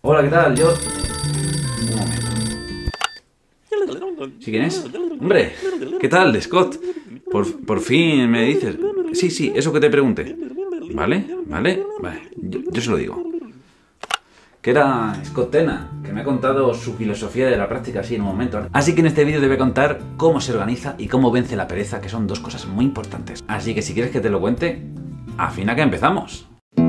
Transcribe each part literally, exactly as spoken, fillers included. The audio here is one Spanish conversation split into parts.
Hola, ¿qué tal? Yo... Un momento. ¿Sí quién es? Hombre, ¿qué tal, Scott? Por, por fin me dices... Sí, sí, eso que te pregunté. ¿Vale? ¿Vale? Vale, yo, yo se lo digo. Que era Scott Tena, que me ha contado su filosofía de la práctica así en un momento. Así que en este vídeo te voy a contar cómo se organiza y cómo vence la pereza, que son dos cosas muy importantes. Así que si quieres que te lo cuente, afina que empezamos.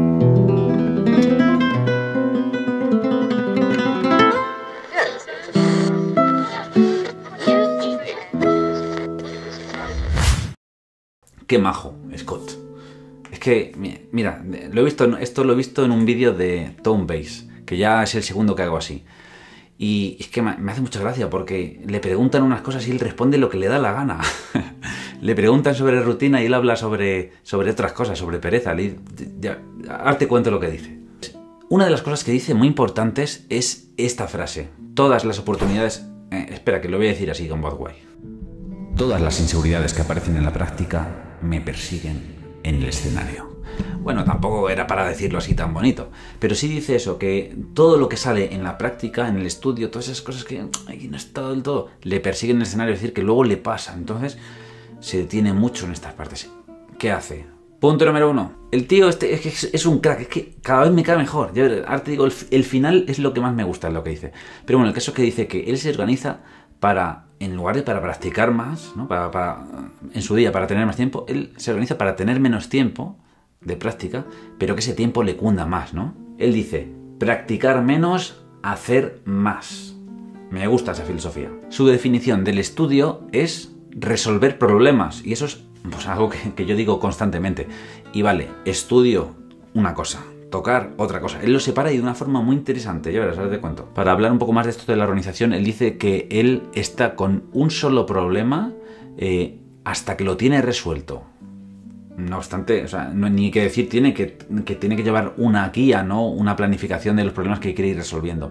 Qué majo, Scott. Es que, mira, lo he visto, esto lo he visto en un vídeo de Tone Base, que ya es el segundo que hago así. Y es que me hace mucha gracia porque le preguntan unas cosas y él responde lo que le da la gana. Le preguntan sobre rutina y él habla sobre, sobre otras cosas, sobre pereza. Le, ya, ahora te cuento lo que dice. Una de las cosas que dice muy importantes es esta frase. Todas las oportunidades... Eh, espera, que lo voy a decir así con voz guay. Todas las inseguridades que aparecen en la práctica me persiguen en el escenario. Bueno, tampoco era para decirlo así tan bonito, pero sí dice eso, que todo lo que sale en la práctica, en el estudio, todas esas cosas que ay, no está del todo, le persiguen en el escenario, es decir, que luego le pasa. Entonces, se detiene mucho en estas partes. ¿Qué hace? Punto número uno. El tío este es, que es un crack, es que cada vez me cae mejor. Yo, ahora te digo, el, el final es lo que más me gusta, es lo que dice. Pero bueno, el caso es que dice que él se organiza para, en lugar de para practicar más, ¿no? para, para, en su día, para tener más tiempo, él se organiza para tener menos tiempo de práctica, pero que ese tiempo le cunda más, ¿no? Él dice, practicar menos, hacer más. Me gusta esa filosofía. Su definición del estudio es resolver problemas, y eso es pues, algo que, que yo digo constantemente. Y vale, estudio una cosa, tocar otra cosa. Él lo separa y de una forma muy interesante, ya verás, ahora te cuento. Para hablar un poco más de esto de la organización, él dice que él está con un solo problema eh, hasta que lo tiene resuelto. No obstante, o sea, no, ni que decir tiene que, que tiene que llevar una guía, ¿no? Una planificación de los problemas que quiere ir resolviendo.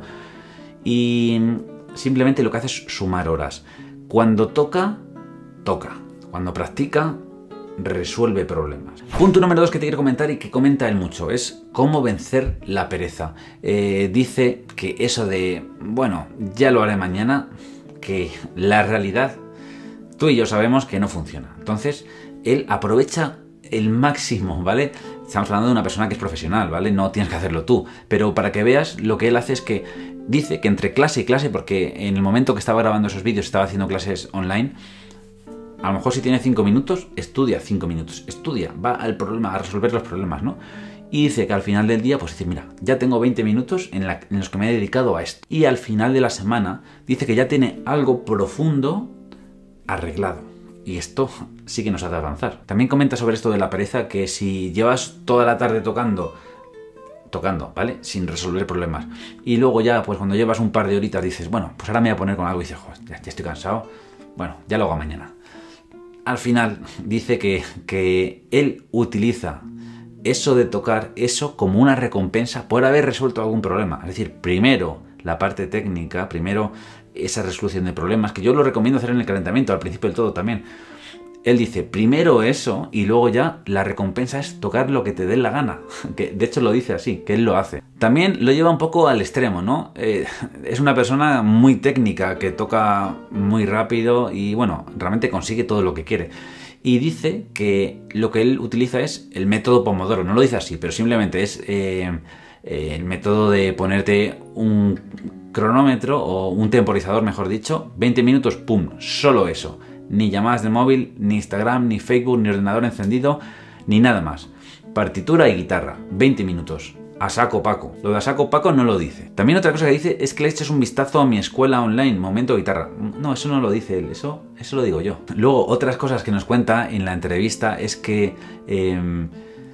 Y simplemente lo que hace es sumar horas. Cuando toca, toca. Cuando practica, resuelve problemas. Punto número dos que te quiero comentar y que comenta él mucho es cómo vencer la pereza. Eh, dice que eso de, bueno, ya lo haré mañana, que la realidad, tú y yo sabemos que no funciona. Entonces, él aprovecha el máximo, ¿vale? Estamos hablando de una persona que es profesional, ¿vale? No tienes que hacerlo tú. Pero para que veas, lo que él hace es que dice que entre clase y clase, porque en el momento que estaba grabando esos vídeos estaba haciendo clases online, a lo mejor si tiene cinco minutos, estudia cinco minutos. Estudia, va al problema, a resolver los problemas, ¿no? Y dice que al final del día, pues dice, mira, ya tengo veinte minutos en, la, en los que me he dedicado a esto. Y al final de la semana, dice que ya tiene algo profundo arreglado. Y esto sí que nos hace avanzar. También comenta sobre esto de la pereza, que si llevas toda la tarde tocando, tocando, ¿vale? Sin resolver problemas. Y luego ya, pues cuando llevas un par de horitas dices, bueno, pues ahora me voy a poner con algo y dices, joder, ya, ya estoy cansado. Bueno, ya lo hago mañana. Al final dice que, que él utiliza eso de tocar, eso como una recompensa por haber resuelto algún problema. Es decir, primero la parte técnica, primero esa resolución de problemas, que yo lo recomiendo hacer en el calentamiento, al principio del todo también. Él dice, primero eso y luego ya la recompensa es tocar lo que te dé la gana. Que de hecho lo dice así, que él lo hace. También lo lleva un poco al extremo, ¿no? Eh, es una persona muy técnica, que toca muy rápido y bueno, realmente consigue todo lo que quiere. Y dice que lo que él utiliza es el método Pomodoro. No lo dice así, pero simplemente es eh, eh, el método de ponerte un cronómetro o un temporizador, mejor dicho, veinte minutos, pum, solo eso. Ni llamadas de móvil, ni Instagram, ni Facebook, ni ordenador encendido, ni nada más. Partitura y guitarra, veinte minutos. A saco paco. Lo de a saco paco no lo dice. También otra cosa que dice es que le eches un vistazo a mi escuela online, Momento Guitarra. No, eso no lo dice él, eso, eso lo digo yo. Luego, otras cosas que nos cuenta en la entrevista es que eh,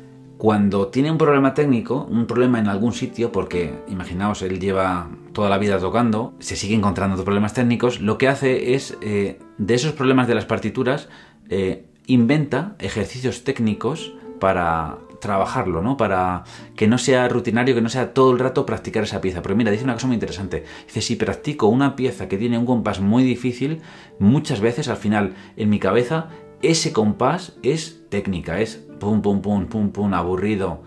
cuando tiene un problema técnico, un problema en algún sitio, porque imaginaos, él lleva toda la vida tocando, se sigue encontrando problemas técnicos, lo que hace es, eh, de esos problemas de las partituras, eh, inventa ejercicios técnicos para trabajarlo, ¿no? Para que no sea rutinario, que no sea todo el rato practicar esa pieza. Pero mira, dice una cosa muy interesante. Dice, si practico una pieza que tiene un compás muy difícil, muchas veces al final en mi cabeza ese compás es técnica, es pum, pum, pum, pum, pum, aburrido.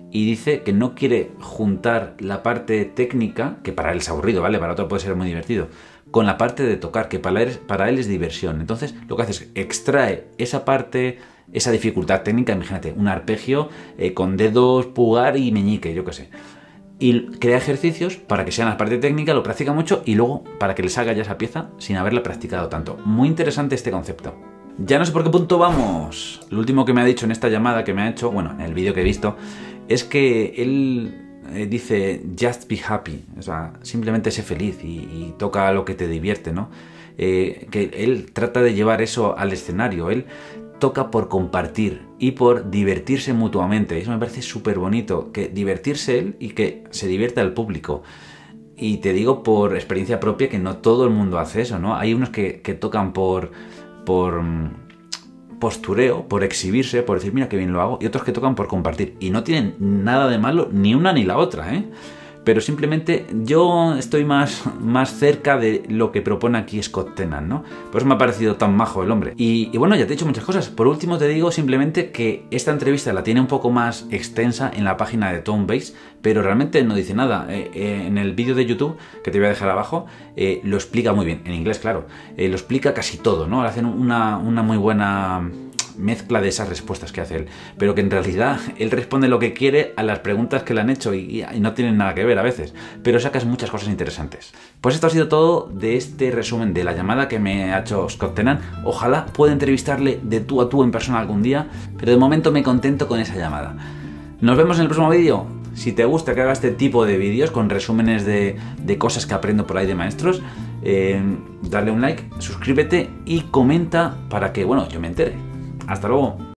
y dice que no quiere juntar la parte técnica, que para él es aburrido, ¿vale? Para otro puede ser muy divertido, con la parte de tocar, que para él, para él es diversión. Entonces lo que hace es extrae esa parte, esa dificultad técnica, imagínate, un arpegio eh, con dedos, pulgar y meñique, yo qué sé. Y crea ejercicios para que sean la parte técnica, lo practica mucho y luego para que le salga ya esa pieza sin haberla practicado tanto. Muy interesante este concepto. Ya no sé por qué punto vamos. Lo último que me ha dicho en esta llamada que me ha hecho, bueno, en el vídeo que he visto, es que él eh, dice just be happy, o sea, simplemente sé feliz y, y toca lo que te divierte, ¿no? Eh, que él trata de llevar eso al escenario, él toca por compartir y por divertirse mutuamente. Eso me parece súper bonito, que divertirse él y que se divierta el público. Y te digo por experiencia propia que no todo el mundo hace eso, ¿no? Hay unos que, que tocan por, por postureo, por exhibirse, por decir mira qué bien lo hago, y otros que tocan por compartir. Y no tienen nada de malo ni una ni la otra, ¿eh? Pero simplemente yo estoy más, más cerca de lo que propone aquí Scott Tennant, ¿no? Por eso me ha parecido tan majo el hombre. Y, y bueno, ya te he dicho muchas cosas. Por último te digo simplemente que esta entrevista la tiene un poco más extensa en la página de Tone Base, pero realmente no dice nada. Eh, eh, en el vídeo de YouTube, que te voy a dejar abajo, eh, lo explica muy bien, en inglés claro. Eh, lo explica casi todo, ¿no? Hacen una, una muy buena mezcla de esas respuestas que hace él, pero que en realidad él responde lo que quiere a las preguntas que le han hecho y, y no tienen nada que ver a veces, pero sacas muchas cosas interesantes. Pues esto ha sido todo de este resumen de la llamada que me ha hecho Scott Tennant. Ojalá pueda entrevistarle de tú a tú en persona algún día, pero de momento me contento con esa llamada. Nos vemos en el próximo vídeo. Si te gusta que haga este tipo de vídeos con resúmenes de, de cosas que aprendo por ahí de maestros, eh, dale un like, suscríbete y comenta para que, bueno, yo me entere. Hasta luego.